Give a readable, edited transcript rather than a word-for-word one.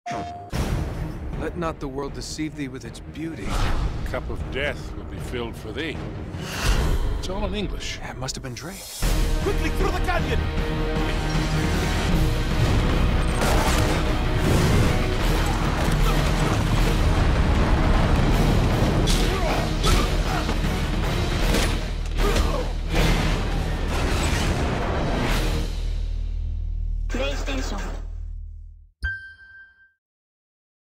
Let not the world deceive thee with its beauty. Cup of death will be filled for thee. It's all in English. It must have been Drake. Quickly, through the canyon!